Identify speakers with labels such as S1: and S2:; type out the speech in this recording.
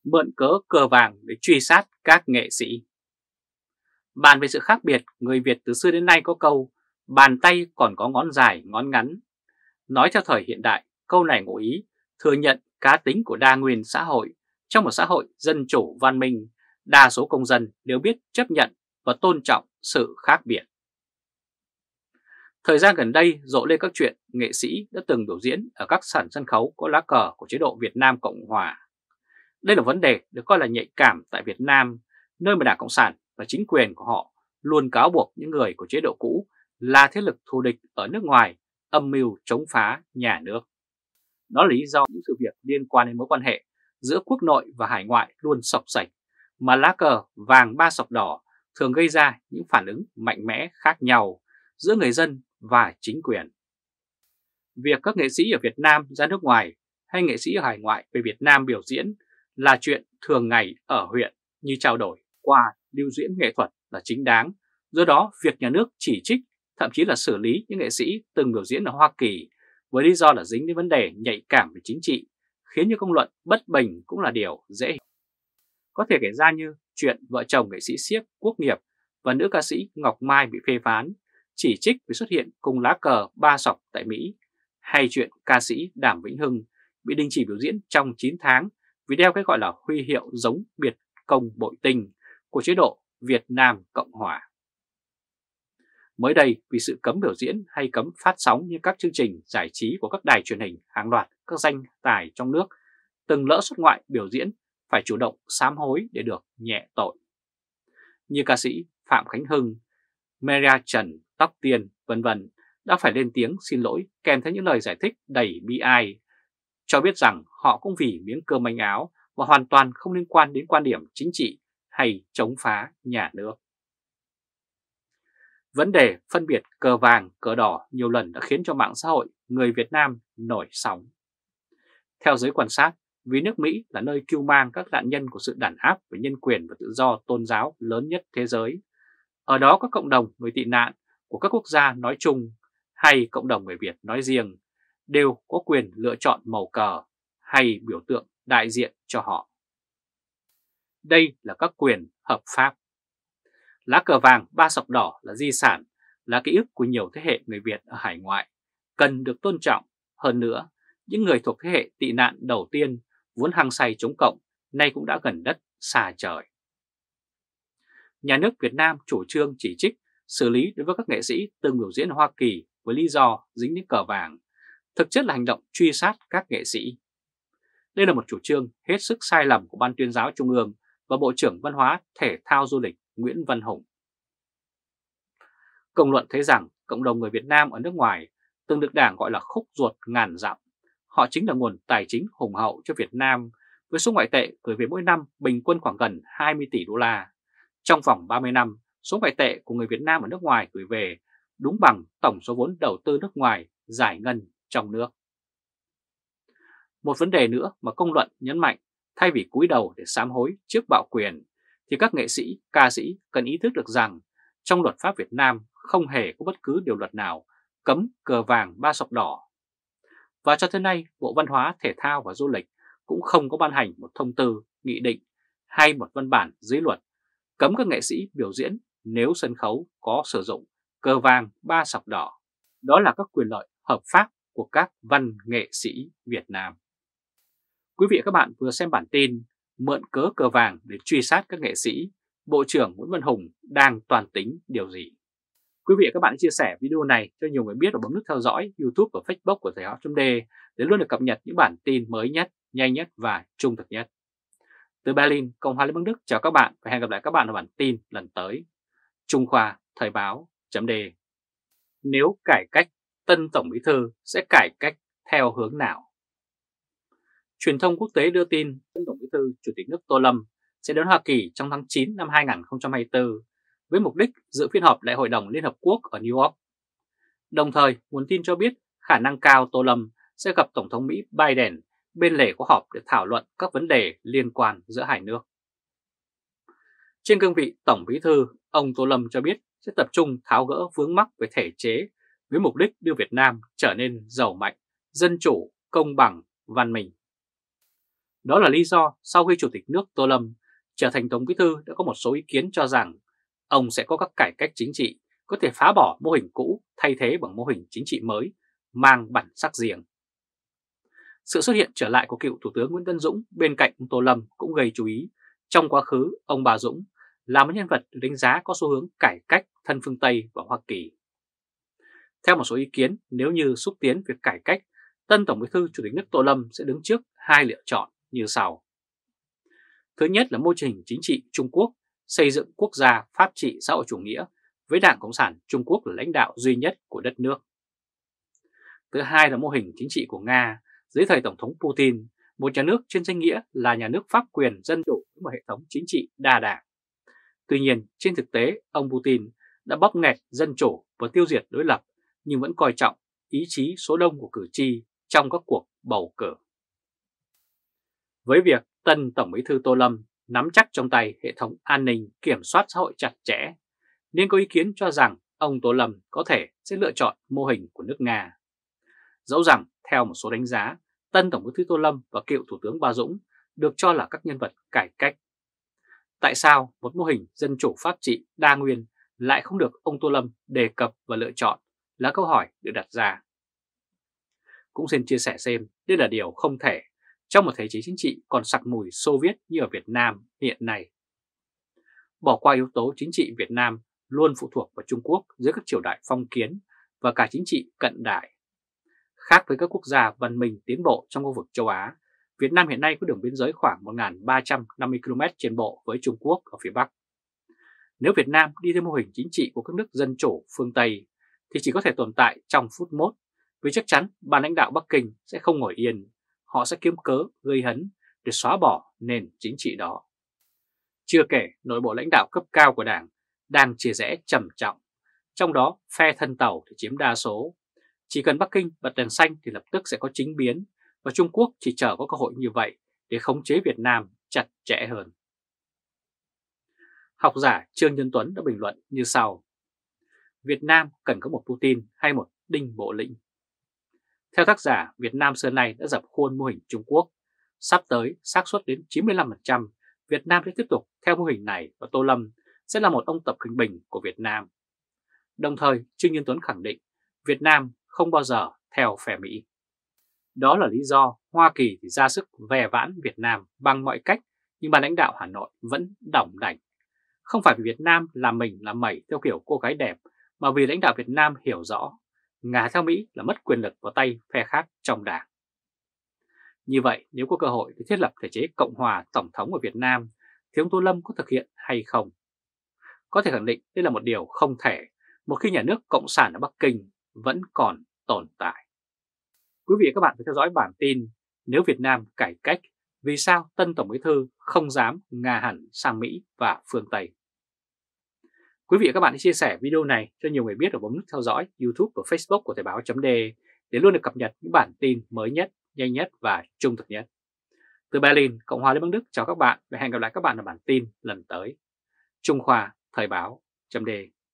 S1: mượn cớ cờ vàng để truy sát các nghệ sĩ. Bàn về sự khác biệt, người Việt từ xưa đến nay có câu bàn tay còn có ngón dài ngón ngắn. Nói theo thời hiện đại, câu này ngụ ý thừa nhận cá tính của đa nguyên xã hội. Trong một xã hội dân chủ văn minh, đa số công dân đều biết chấp nhận và tôn trọng sự khác biệt. Thời gian gần đây rộ lên các chuyện nghệ sĩ đã từng biểu diễn ở các sàn sân khấu có lá cờ của chế độ Việt Nam Cộng Hòa. Đây là vấn đề được coi là nhạy cảm tại Việt Nam, nơi mà Đảng Cộng sản và chính quyền của họ luôn cáo buộc những người của chế độ cũ là thế lực thù địch ở nước ngoài âm mưu chống phá nhà nước. Đó là lý do những sự việc liên quan đến mối quan hệ giữa quốc nội và hải ngoại luôn xộc xệch, mà lá cờ vàng ba sọc đỏ thường gây ra những phản ứng mạnh mẽ khác nhau giữa người dân và chính quyền. Việc các nghệ sĩ ở Việt Nam ra nước ngoài hay nghệ sĩ ở hải ngoại về Việt Nam biểu diễn là chuyện thường ngày ở huyện, như trao đổi qua lưu diễn nghệ thuật là chính đáng. Do đó, việc nhà nước chỉ trích, thậm chí là xử lý những nghệ sĩ từng biểu diễn ở Hoa Kỳ với lý do là dính đến vấn đề nhạy cảm về chính trị, khiến cho công luận bất bình cũng là điều dễ hiểu. Có thể kể ra như chuyện vợ chồng nghệ sĩ siếc Quốc Nghiệp và nữ ca sĩ Ngọc Mai bị phê phán, chỉ trích vì xuất hiện cùng lá cờ ba sọc tại Mỹ, hay chuyện ca sĩ Đàm Vĩnh Hưng bị đình chỉ biểu diễn trong 9 tháng vì đeo cái gọi là huy hiệu giống biệt công bội tinh của chế độ Việt Nam Cộng Hòa. Mới đây, vì sự cấm biểu diễn hay cấm phát sóng như các chương trình giải trí của các đài truyền hình, hàng loạt các danh tài trong nước từng lỡ xuất ngoại biểu diễn phải chủ động sám hối để được nhẹ tội. Như ca sĩ Phạm Khánh Hưng, Maria Trần, Tóc Tiên, vân vân đã phải lên tiếng xin lỗi kèm theo những lời giải thích đầy bi ai, cho biết rằng họ cũng vì miếng cơm manh áo và hoàn toàn không liên quan đến quan điểm chính trị hay chống phá nhà nước. Vấn đề phân biệt cờ vàng, cờ đỏ nhiều lần đã khiến cho mạng xã hội người Việt Nam nổi sóng. Theo giới quan sát, vì nước Mỹ là nơi cưu mang các nạn nhân của sự đàn áp về nhân quyền và tự do tôn giáo lớn nhất thế giới, ở đó có cộng đồng người tị nạn của các quốc gia nói chung hay cộng đồng người Việt nói riêng đều có quyền lựa chọn màu cờ hay biểu tượng đại diện cho họ. Đây là các quyền hợp pháp. Lá cờ vàng ba sọc đỏ là di sản, là ký ức của nhiều thế hệ người Việt ở hải ngoại, cần được tôn trọng. Hơn nữa, những người thuộc thế hệ tị nạn đầu tiên vốn hăng say chống cộng nay cũng đã gần đất xa trời. Nhà nước Việt Nam chủ trương chỉ trích, xử lý đối với các nghệ sĩ từng biểu diễn ở Hoa Kỳ với lý do dính đến cờ vàng, thực chất là hành động truy sát các nghệ sĩ. Đây là một chủ trương hết sức sai lầm của Ban Tuyên giáo Trung ương và Bộ trưởng Văn hóa, Thể thao Du lịch Nguyễn Văn Hùng. Công luận thấy rằng cộng đồng người Việt Nam ở nước ngoài từng được Đảng gọi là khúc ruột ngàn dặm. Họ chính là nguồn tài chính hùng hậu cho Việt Nam, với số ngoại tệ gửi về mỗi năm bình quân khoảng gần 20 tỷ đô la. Trong vòng 30 năm, số ngoại tệ của người Việt Nam ở nước ngoài gửi về đúng bằng tổng số vốn đầu tư nước ngoài giải ngân trong nước. Một vấn đề nữa mà công luận nhấn mạnh, thay vì cúi đầu để sám hối trước bạo quyền, thì các nghệ sĩ, ca sĩ cần ý thức được rằng trong luật pháp Việt Nam không hề có bất cứ điều luật nào cấm cờ vàng ba sọc đỏ. Và cho tới nay, Bộ Văn hóa, Thể thao và Du lịch cũng không có ban hành một thông tư, nghị định hay một văn bản dưới luật cấm các nghệ sĩ biểu diễn nếu sân khấu có sử dụng cờ vàng ba sọc đỏ. Đó là các quyền lợi hợp pháp của các văn nghệ sĩ Việt Nam. Quý vị và các bạn vừa xem bản tin mượn cớ cờ vàng để truy sát các nghệ sĩ, Bộ trưởng Nguyễn Văn Hùng đang toan tính điều gì? Quý vị và các bạn chia sẻ video này cho nhiều người biết và bấm nút theo dõi YouTube và Facebook của Thời Báo.d để luôn được cập nhật những bản tin mới nhất, nhanh nhất và trung thực nhất. Từ Berlin, Cộng hòa Liên bang Đức chào các bạn và hẹn gặp lại các bạn ở bản tin lần tới. Trung Khoa, Thời Báo.d. Nếu cải cách, tân Tổng Bí thư sẽ cải cách theo hướng nào? Truyền thông quốc tế đưa tin tân Tổng Bí thư Chủ tịch nước Tô Lâm sẽ đến Hoa Kỳ trong tháng 9 năm 2024 với mục đích dự phiên họp Đại hội đồng Liên Hợp Quốc ở New York. Đồng thời, nguồn tin cho biết khả năng cao Tô Lâm sẽ gặp Tổng thống Mỹ Biden bên lề cuộc họp để thảo luận các vấn đề liên quan giữa hai nước. Trên cương vị Tổng Bí thư, ông Tô Lâm cho biết sẽ tập trung tháo gỡ vướng mắc về thể chế với mục đích đưa Việt Nam trở nên giàu mạnh, dân chủ, công bằng, văn minh. Đó là lý do sau khi Chủ tịch nước Tô Lâm trở thành Tổng Bí thư đã có một số ý kiến cho rằng ông sẽ có các cải cách chính trị có thể phá bỏ mô hình cũ thay thế bằng mô hình chính trị mới mang bản sắc riêng. Sự xuất hiện trở lại của cựu Thủ tướng Nguyễn Tấn Dũng bên cạnh ông Tô Lâm cũng gây chú ý. Trong quá khứ, ông Bà Dũng là một nhân vật được đánh giá có xu hướng cải cách thân phương Tây và Hoa Kỳ. Theo một số ý kiến, nếu như xúc tiến việc cải cách, tân Tổng Bí thư Chủ tịch nước Tô Lâm sẽ đứng trước hai lựa chọn như sau. Thứ nhất là mô hình chính trị Trung Quốc, xây dựng quốc gia pháp trị xã hội chủ nghĩa với Đảng Cộng sản Trung Quốc là lãnh đạo duy nhất của đất nước. Thứ hai là mô hình chính trị của Nga dưới thời Tổng thống Putin, một nhà nước trên danh nghĩa là nhà nước pháp quyền dân chủ với một hệ thống chính trị đa đảng. Tuy nhiên, trên thực tế, ông Putin đã bóp nghẹt dân chủ và tiêu diệt đối lập nhưng vẫn coi trọng ý chí số đông của cử tri trong các cuộc bầu cử. Với việc tân Tổng Bí thư Tô Lâm nắm chắc trong tay hệ thống an ninh kiểm soát xã hội chặt chẽ, nên có ý kiến cho rằng ông Tô Lâm có thể sẽ lựa chọn mô hình của nước Nga. Dẫu rằng, theo một số đánh giá, tân Tổng Bí thư Tô Lâm và cựu Thủ tướng Bà Dũng được cho là các nhân vật cải cách. Tại sao một mô hình dân chủ pháp trị đa nguyên lại không được ông Tô Lâm đề cập và lựa chọn là câu hỏi được đặt ra. Cũng xin chia sẻ xem đây là điều không thể trong một thể chế chính trị còn sặc mùi Xô Viết như ở Việt Nam hiện nay. Bỏ qua yếu tố chính trị, Việt Nam luôn phụ thuộc vào Trung Quốc dưới các triều đại phong kiến và cả chính trị cận đại. Khác với các quốc gia văn minh tiến bộ trong khu vực châu Á, Việt Nam hiện nay có đường biên giới khoảng 1.350 km trên bộ với Trung Quốc ở phía Bắc. Nếu Việt Nam đi theo mô hình chính trị của các nước dân chủ phương Tây thì chỉ có thể tồn tại trong phút mốt, vì chắc chắn ban lãnh đạo Bắc Kinh sẽ không ngồi yên, họ sẽ kiếm cớ gây hấn để xóa bỏ nền chính trị đó. Chưa kể nội bộ lãnh đạo cấp cao của Đảng đang chia rẽ trầm trọng, trong đó phe thân Tàu thì chiếm đa số. Chỉ cần Bắc Kinh bật đèn xanh thì lập tức sẽ có chính biến, và Trung Quốc chỉ chờ có cơ hội như vậy để khống chế Việt Nam chặt chẽ hơn. Học giả Trương Nhân Tuấn đã bình luận như sau: Việt Nam cần có một Putin hay một Đinh Bộ Lĩnh. Theo tác giả, Việt Nam xưa nay đã dập khuôn mô hình Trung Quốc. Sắp tới, xác suất đến 95% Việt Nam sẽ tiếp tục theo mô hình này và Tô Lâm sẽ là một ông Tập Cận Bình của Việt Nam. Đồng thời, Trương Nhân Tuấn khẳng định Việt Nam không bao giờ theo phe Mỹ. Đó là lý do Hoa Kỳ thì ra sức ve vãn Việt Nam bằng mọi cách, nhưng ban lãnh đạo Hà Nội vẫn đỏng đảnh. Không phải vì Việt Nam làm mình làm mẩy theo kiểu cô gái đẹp, mà vì lãnh đạo Việt Nam hiểu rõ ngả theo Mỹ là mất quyền lực vào tay phe khác trong Đảng. Như vậy, nếu có cơ hội để thiết lập thể chế Cộng hòa Tổng thống ở Việt Nam, thì ông Tô Lâm có thực hiện hay không? Có thể khẳng định đây là một điều không thể, một khi nhà nước Cộng sản ở Bắc Kinh vẫn còn tồn tại. Quý vị và các bạn phải theo dõi bản tin Nếu Việt Nam cải cách, vì sao tân Tổng Bí thư không dám ngả hẳn sang Mỹ và phương Tây? Quý vị và các bạn hãy chia sẻ video này cho nhiều người biết và bấm nút theo dõi YouTube và Facebook của Thời báo.de để luôn được cập nhật những bản tin mới nhất, nhanh nhất và trung thực nhất. Từ Berlin, Cộng hòa Liên bang Đức chào các bạn và hẹn gặp lại các bạn ở bản tin lần tới. Trung Khoa, Thời báo.de